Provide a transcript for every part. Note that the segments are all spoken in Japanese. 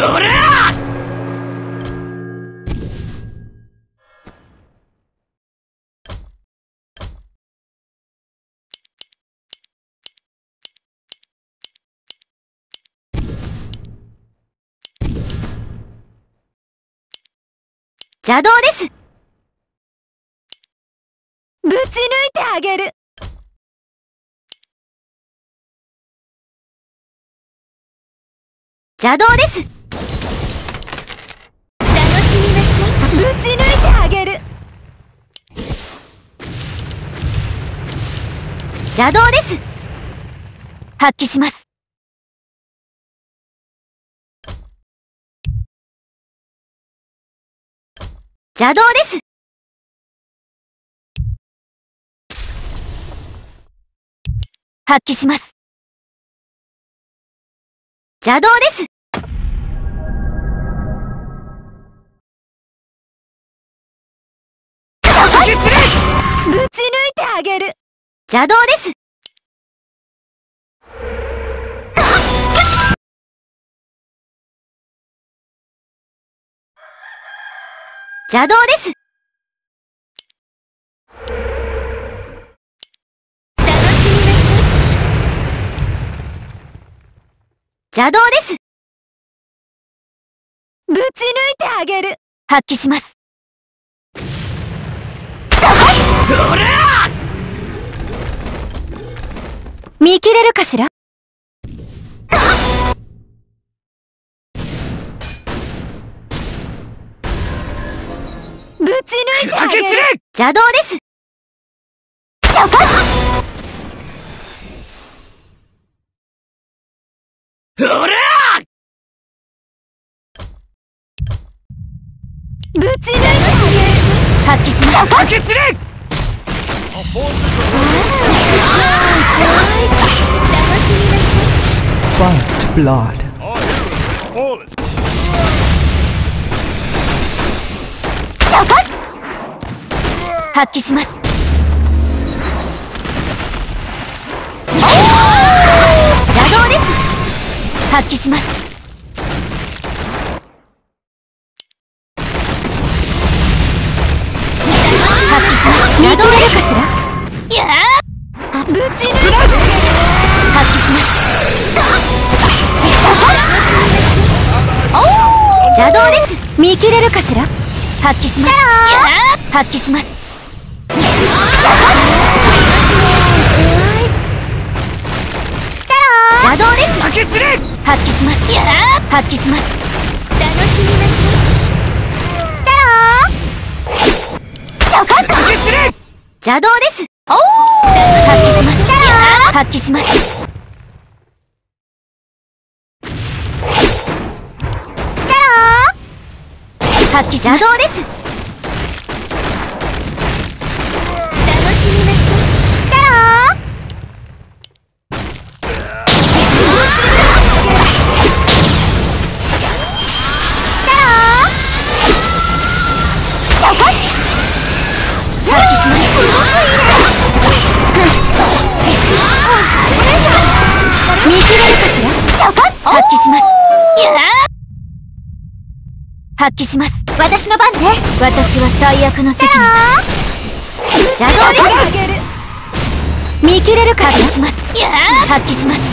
おら！ 邪道です。ぶち抜いてあげる。邪道です。楽しみましょう。ぶち抜いてあげる。邪道です。発揮します。邪道です。発揮します。邪道です。ぶち抜いてあげる。邪道です。邪道です。楽しみましょう。邪道です。ぶち抜いてあげる。発揮します。 おら！ 見切れるかしら？ぶち抜いてあげる。邪道です。 おら！ ぶち抜いて発揮します。 吐きつれ！ 楽しみましょう。 First blood. 発揮します。邪道です。発揮します。発揮します。邪道ですかしら？いやー、ぶち抜いて発揮します。邪道です。見切れるかしら？発揮します。発揮します。邪道です。発揮します。発揮します。楽しみましょう。邪道です。発揮します。発揮します。発揮邪道です。楽しみましょう。発揮します。私の番ね。私は最悪の責任だ。邪道です。見切れるかしら？発揮します。発揮します。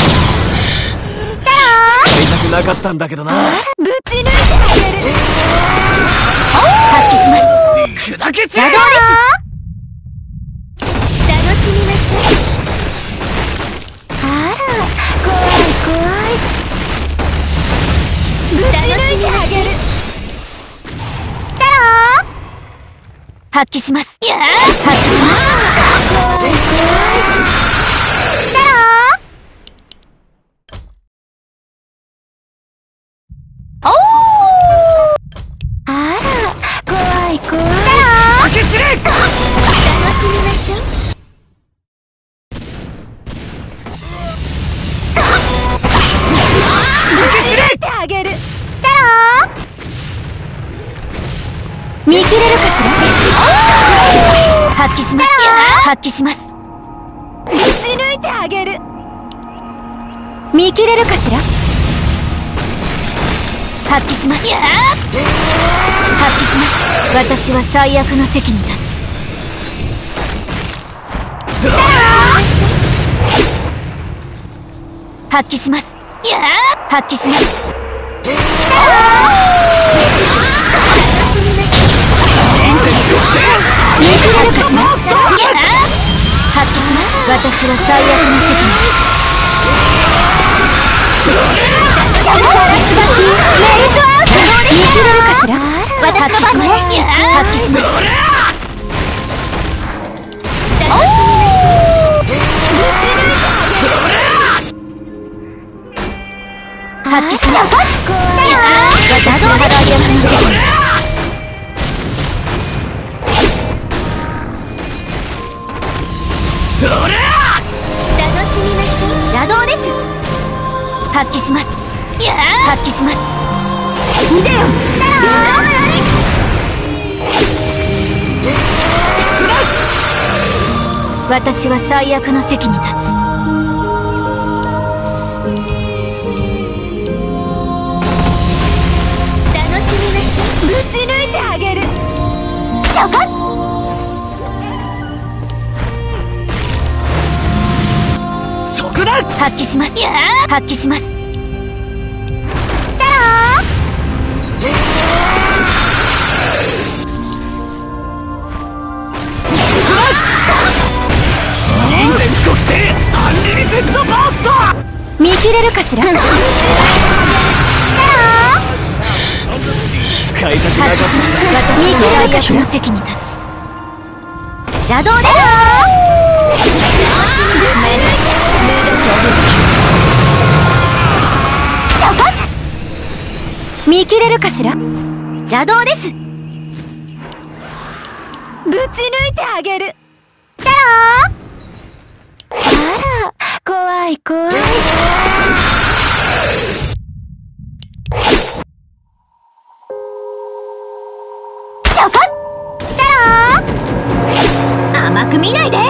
使いたくなかったんだけどな。 ぶち抜いてあげる。発揮します。 砕けつれ！ 邪道です。楽しみましょう。あら、怖い怖い。ぶち抜いてあげる。発揮します。発揮します。怖い怖い。あら、怖い怖い。 吐きつれ！ 楽しみましょう。ぶち抜いてあげる。見切れるかしら？発揮します。発揮します。ぶち抜いてあげる。見切れるかしら？ 発揮します。発揮します。私は最悪の席に立つ。発揮します。発揮します。見切れるかしら。発揮します。私は最悪の席に立つ。見切れるかしら。私の番ね。発揮します。発揮します。私は最悪の席に立つ。邪道です。発揮します。発揮します。腕よ。私は最悪の席に立つ。楽しみなし。ぶち抜いてあげる。そこ。発揮します。発揮します。じゃろ全国性アンリミテッドバースト。 見切れるかしら。じゃろ使いたくなかった。 私は最悪の席に立つ。邪道です。見切れるかしら。邪道です。ぶち抜いてあげる。じゃろあら、怖い怖い。そこじゃろ甘く見ないで。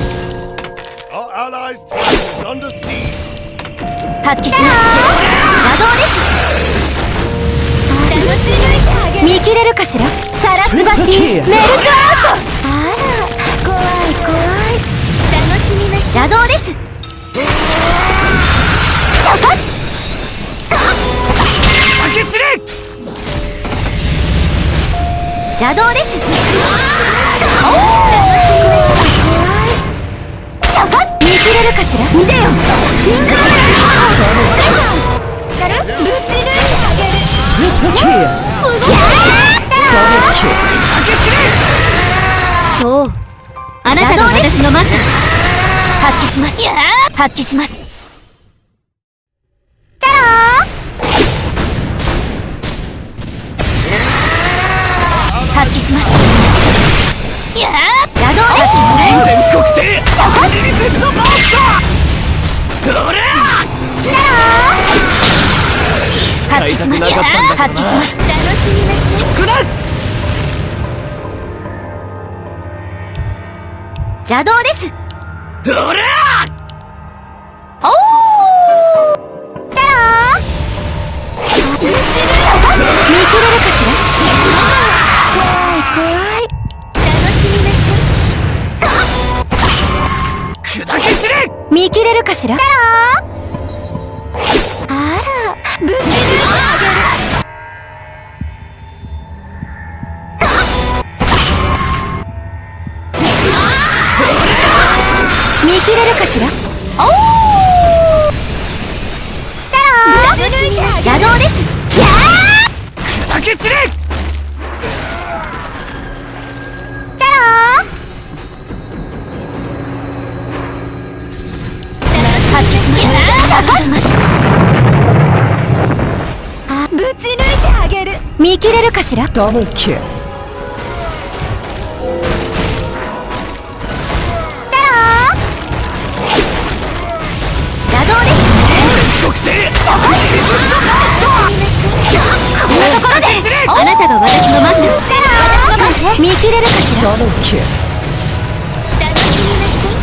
発揮します。邪道です。見切れるかしら。サラスバティメルトアウト。あら、怖い怖い。楽しみましょう。邪道です。邪道です。見切れるかしら。見てよ。そう、あなたが私のマスター。発揮します。発揮します。じゃろ発揮します。邪道です。 全国性アンリミテッドバースト。発揮します。発揮します。楽しみましょう。 邪道です。 おらおーじゃろ見切れるかしら。怖い怖い。楽しみましょう。 砕け散れ。 見切れるかしら。じゃろあら、ぶち抜いてあげる。見切れるかしら。おーじゃろ邪道です。 砕け散れ。 じゃろ発揮します。ぶち抜いてあげる。見切れるかしら。 ダブルキル。 こんなところであなたが私のマスター。私の番ね。見切れるかしら。楽しみましょう。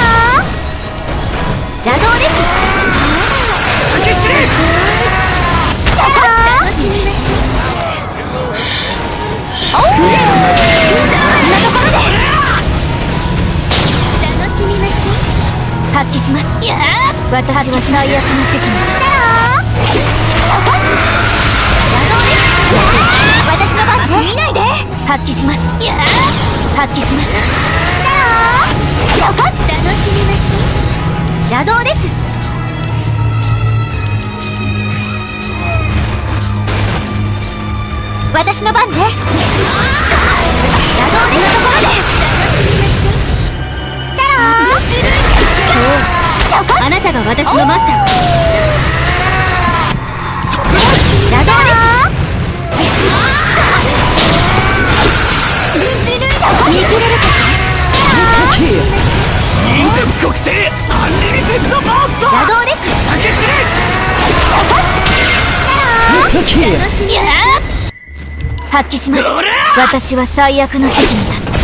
邪道です。 楽しみましょう。こんなところで楽しみましょう。発揮します。私は最悪の責任。私の番ね。見ないで。発揮します。発揮します。楽しみましょう。邪道です。私の番ね。邪道です。ところで楽しみましょう。あなたが私のマスター。邪道です。見切れるかしら。邪道です。発揮します。私は最悪の席に立つ。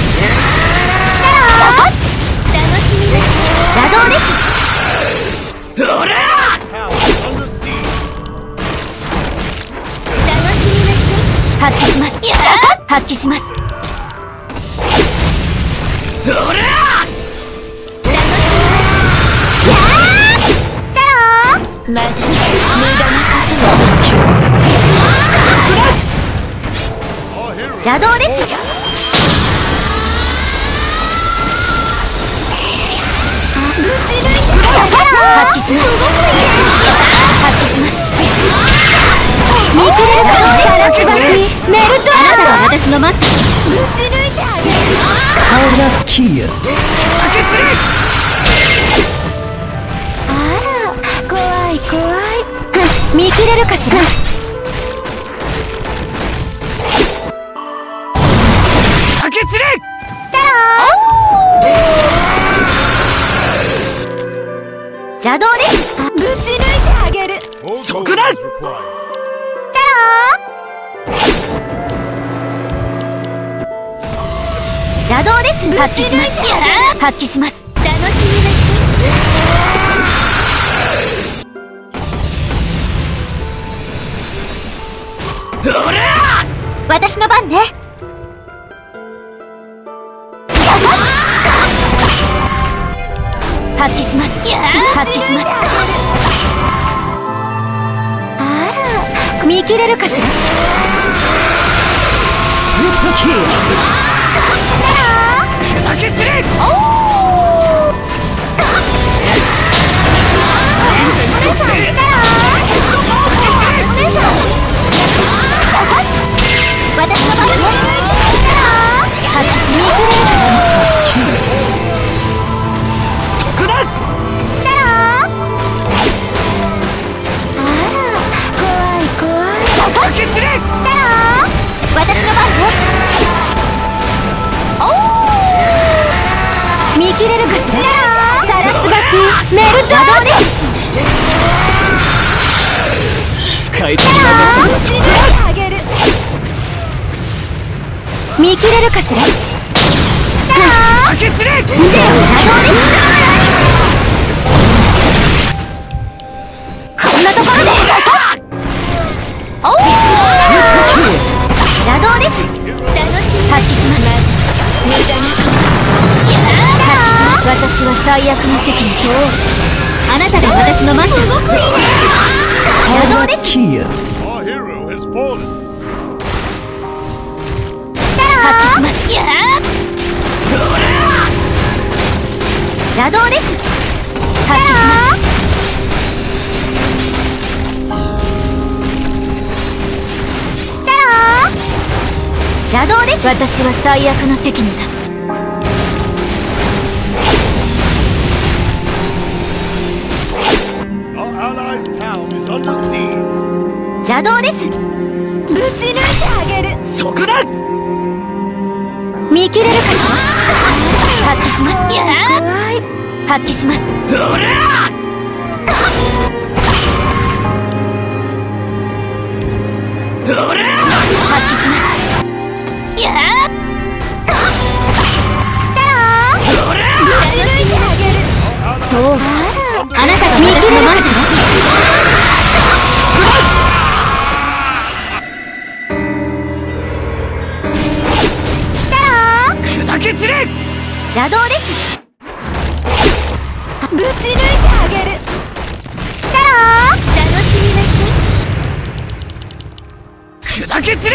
邪道です。発揮します。発揮します。まだ無駄なことを。邪道です。発揮します。発揮します。見切れるかしら。メルト。あなたは私のマスター。あら、怖い怖い。見切れるかしら。邪道です。ぶち抜いてあげる。そこだ。邪道です。発揮します。発揮します。楽しみましょう。私の番ね。発揮します。発揮します。あら、見切れるかしら。私の番ね。発揮しにくれるかしら。私の番ね。見切れるかしら。サラスバティメルト。邪道です。使いたくなかった。見切れるかしら。邪道です。こんなところで邪道です。発揮します。私は最悪の席に通る。あなたが私のマスター。邪道です。発揮します。邪道です。発揮します。邪道です。私は最悪の席に立つ。邪道です。ぶち抜いてあげる。そこだ。見切れるかしら。発揮します。発揮します。発揮します。あなたが私のマスター。 邪道です。ぶち抜いてあげる。じゃろー。楽しみましょ。 砕け散れ。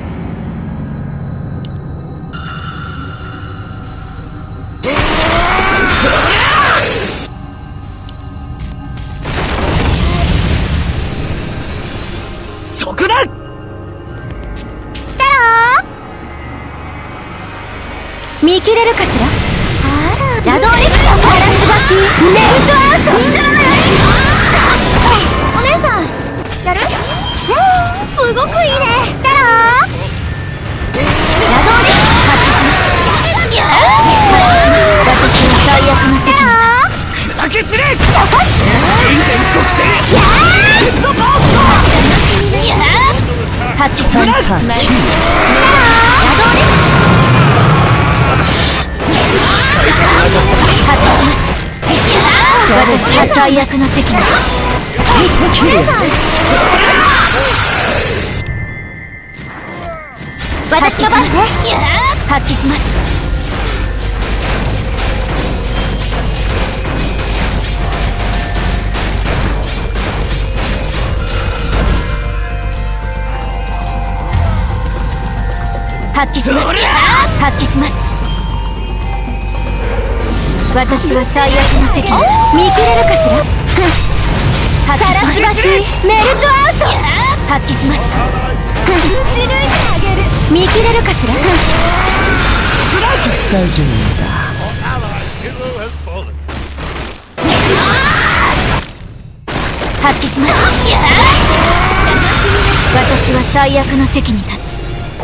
そこだ。 見切れるかしら。邪道です。サラスバキネルトアウト。お姉さんやる？すごくいいね。じゃろー。邪道です。私の最悪の責任。 砕け散れ。 発揮します。邪道です。私が最悪の責任。私の番ね。発揮します。発揮します。発揮します。私は最悪の責任。見切れるかしら。発揮します。メルトアウト。発揮します。打ち抜いてあげる。見切れるかしら。 最上だ。 発揮します。私は最悪の席に立つ。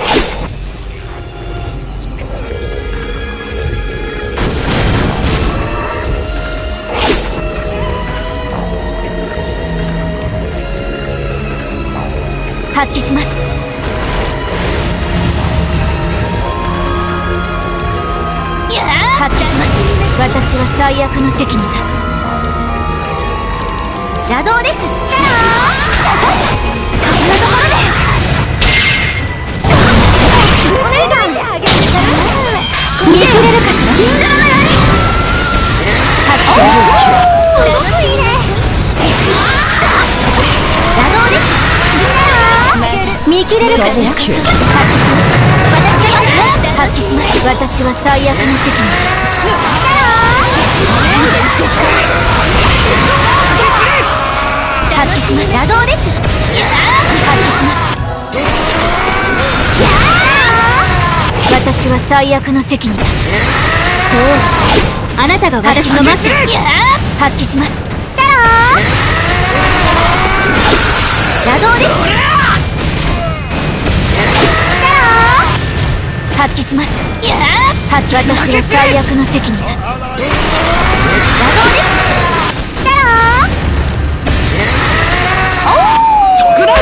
発揮します。発揮します。私は最悪の席に立つ。邪道です。こんなところでお姉さん見切れるかしら。発揮します。すごくいいね。邪道です。見切れるかしら。発揮します。発揮します。私は最悪の責任。発揮します。邪道です。発揮します。私は最悪の席に立つ。あなたが私のマス。発揮します。邪道です。発揮します。発揮します。私は最悪の席に立つ。邪道です。じゃろー。そこだ。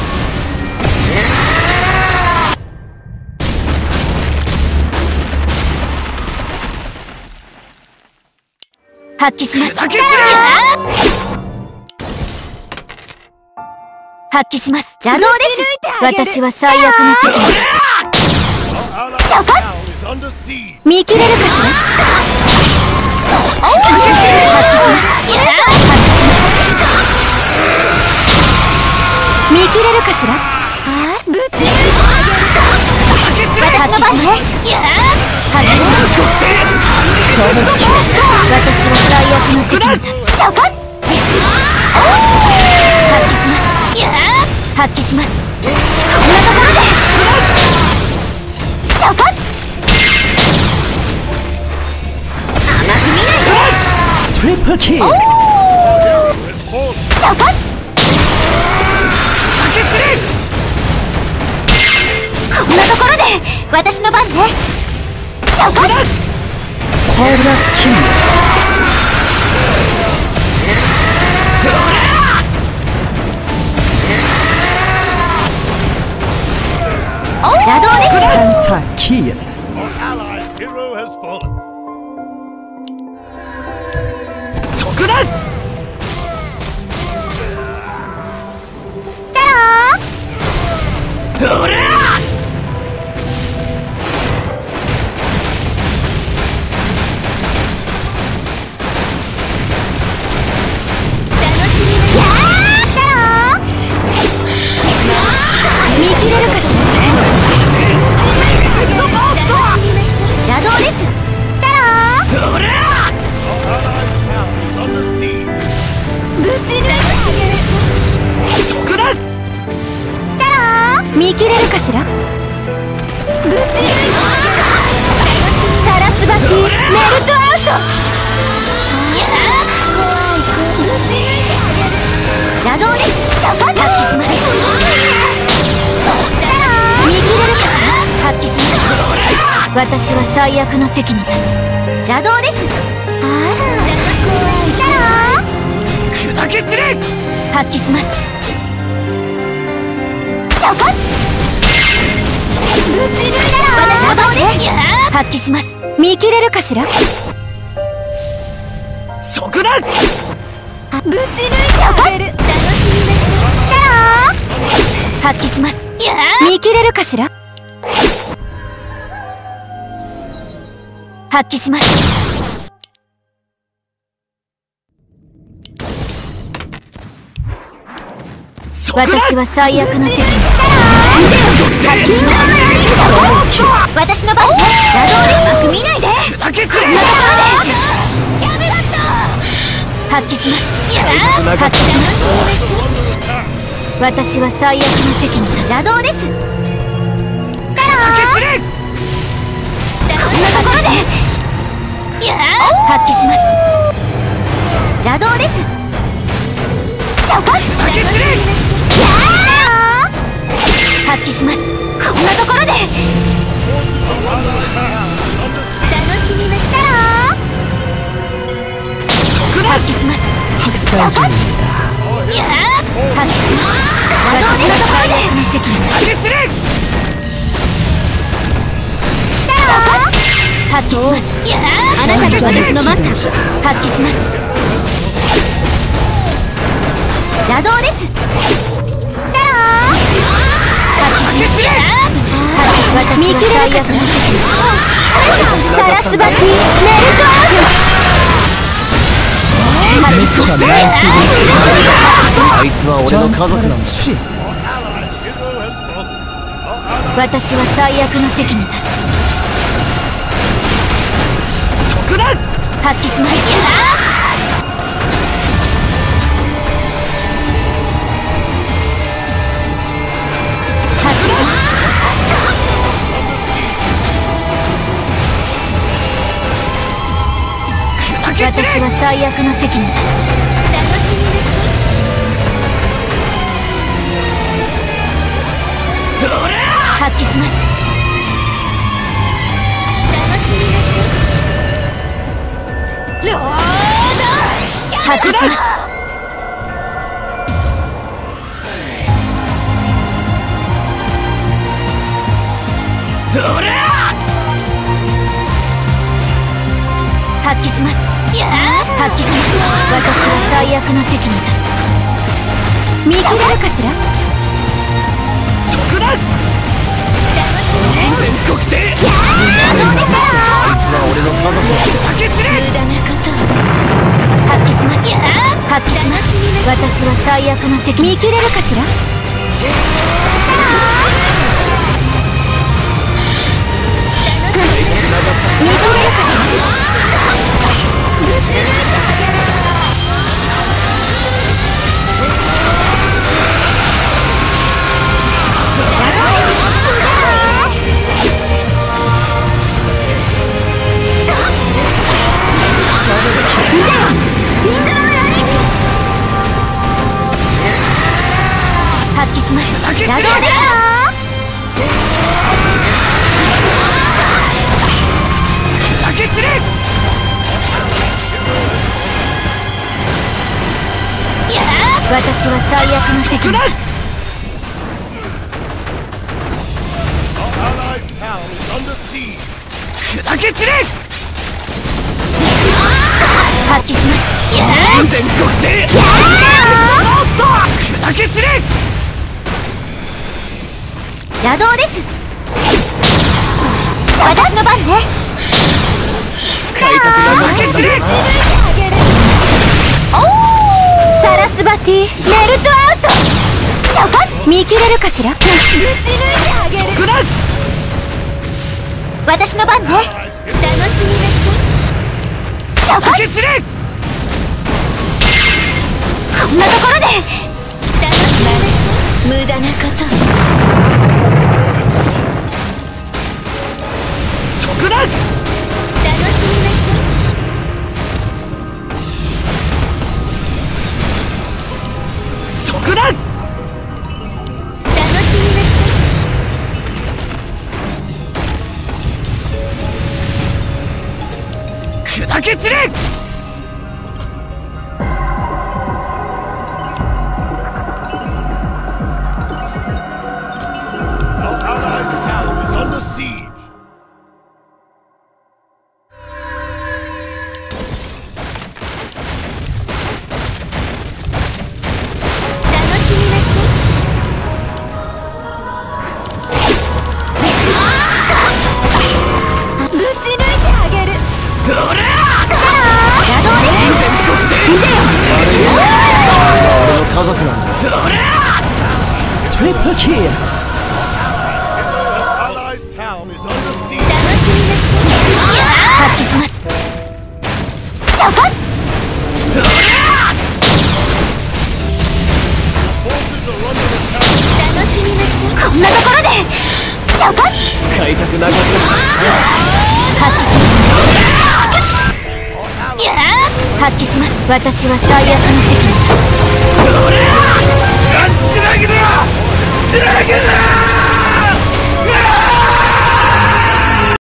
発揮します。発揮します。邪道です。私は最悪の責任。見切れるかしら。発揮します。見切れるかしら。ぶち抜いてあげる。私の番ね。発揮します。私は最悪の責任。発揮します。発揮します。こんなところで甘く見ないで。 トリプルキル。 こんなところで私の番ね。そこだ。 これだキル。邪道です。 ペンタキル。そこだ。 じゃろー。 ほら。 見切れるかしら。ぶち抜いてサラスバティメルトアウト。邪道です。発揮します。見切れるかしら。発揮します。私は最悪の席に立つ。邪道です。あら砕け散れ。 発揮します。私はどうです。発揮します。見切れるかしら。 そこだ。 ぶち抜いてあげる。楽しみましょう。発揮します。見切れるかしら。発揮します。私は最悪の責任。発揮します。私の番。邪道です。見ないで。 砕け散れ。 発揮します。発揮します。私は最悪の責任。邪道です。こんなところで発揮します。邪道です。発揮します。こんなところで楽しみましょう。発揮します。 白菜人だ。 発揮します。邪道です。最悪の責任。発揮します。あなたが私のマスター。発揮します。邪道です。発揮します。私は最悪の責任。サラスバティメルトアウト。発揮します。 あいつは俺の家族なんだ。 私は最悪の席に立つ。 そこだ。 発揮します。私は最悪の席に立つ。楽しみましょう。発揮します。楽しみましょう。発揮します。発揮します。発揮します。私は最悪の席に立つ。見切れるかしら。 そこだ。全国で。 邪道です。 あいつは俺の家族。砕け散れ。 無駄なこと発揮します。発揮します。私は最悪の席に見切れるかしら。見切れるかしら。発揮します。邪道です。 砕け散れ。 私は最悪の責任。 砕け散れ。 発揮します。 全国で。砕け散れ。 邪道です。私の番ね。 使いたくな砕け散れ。 サラスバティメルトアウト。見切れるかしら。ぶち抜いてあげる。 そこだ。 私の番ね。楽しみましょう。 砕け散れ。 こんなところで楽しみましょう。無駄なことけ散れ。 家族なんだ。トリプルキル。 発揮します。そこ。楽しみましょう。こんなところでそこ。 使いたくなかった。 発揮します。発揮します。私は最悪の責任。 つなげだ！